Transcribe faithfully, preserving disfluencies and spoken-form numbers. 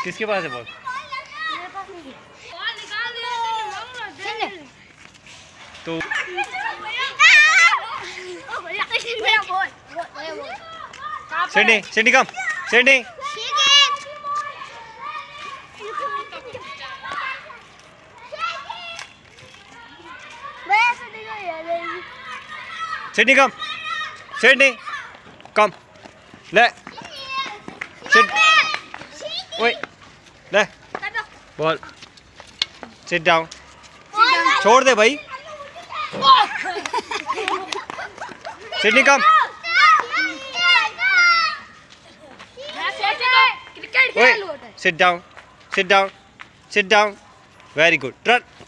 किसके पास है बॉल? तो Sydney Sydney come Sydney Sydney come Sydney come ले सिट ओए ले बॉल सिट डाउन छोड़ दे भाई सिडनी कम ओए sit down sit down sit down very good run